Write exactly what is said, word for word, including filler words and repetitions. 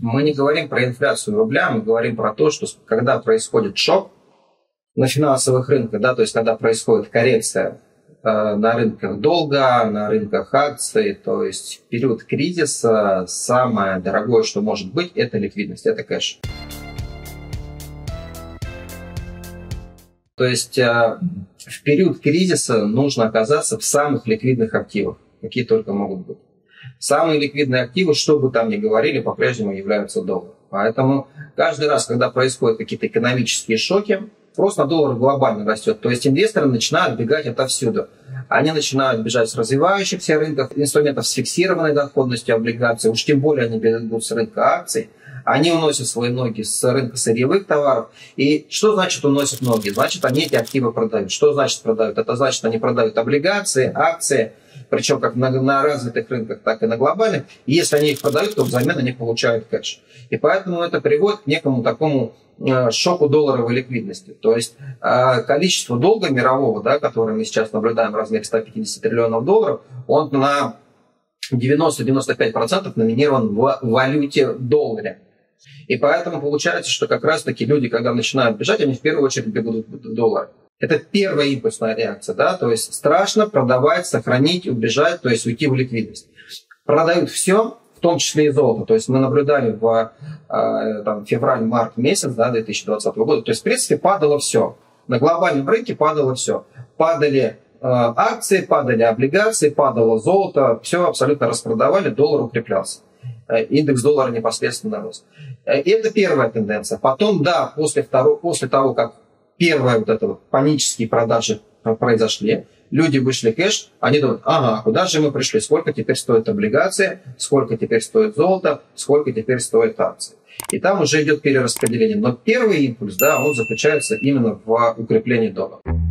Мы не говорим про инфляцию рубля, мы говорим про то, что когда происходит шок на финансовых рынках, да, то есть когда происходит коррекция э, на рынках долга, на рынках акций, то есть в период кризиса самое дорогое, что может быть, это ликвидность, это кэш. То есть э, в период кризиса нужно оказаться в самых ликвидных активах, какие только могут быть. Самые ликвидные активы, что бы там ни говорили, по-прежнему являются доллар. Поэтому каждый раз, когда происходят какие-то экономические шоки, просто доллар глобально растет. То есть инвесторы начинают бегать отовсюду. Они начинают бежать с развивающихся рынков, инструментов с фиксированной доходностью облигаций, уж тем более они бегут с рынка акций. Они уносят свои ноги с рынка сырьевых товаров. И что значит уносят ноги? Значит, они эти активы продают. Что значит продают? Это значит, они продают облигации, акции, причем как на, на развитых рынках, так и на глобальных. И если они их продают, то взамен они получают кэш. И поэтому это приводит к некому такому э, шоку долларовой ликвидности. То есть э, количество долга мирового, да, которое мы сейчас наблюдаем в размере ста пятидесяти триллионов долларов, он на девяносто — девяносто пять процентов номинирован в валюте долларе. И поэтому получается, что как раз-таки люди, когда начинают бежать, они в первую очередь бегут в доллар. Это первая импульсная реакция, да, то есть страшно продавать, сохранить, убежать, то есть уйти в ликвидность. Продают все, в том числе и золото. То есть мы наблюдали в э, февраль-март месяц, да, две тысячи двадцатого года, то есть в принципе падало все. На глобальном рынке падало все. Падали э, акции, падали облигации, падало золото, все абсолютно распродавали, доллар укреплялся. Индекс доллара непосредственно рос. И это первая тенденция. Потом, да, после, второго, после того, как первые вот это вот панические продажи произошли, люди вышли кэш, они думают, ага, куда же мы пришли, сколько теперь стоят облигации, сколько теперь стоит золото, сколько теперь стоят акции. И там уже идет перераспределение. Но первый импульс, да, он заключается именно в укреплении доллара.